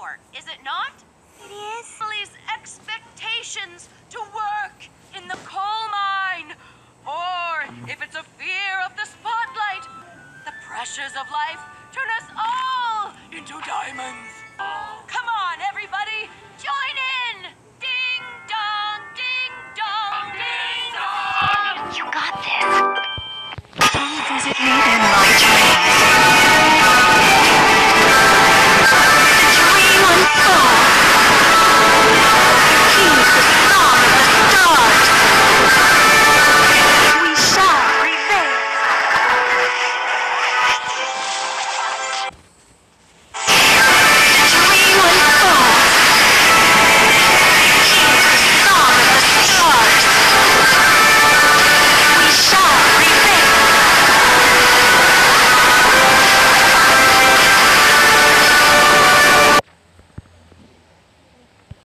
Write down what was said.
for, is it not? It is. Family's expectations to work in the coal mine. Or if it's a fear of the spotlight, the pressures of life turn us all into diamonds. Come on, everybody, join in! Ding dong, ding dong, ding dong! You got this. Come visit me in my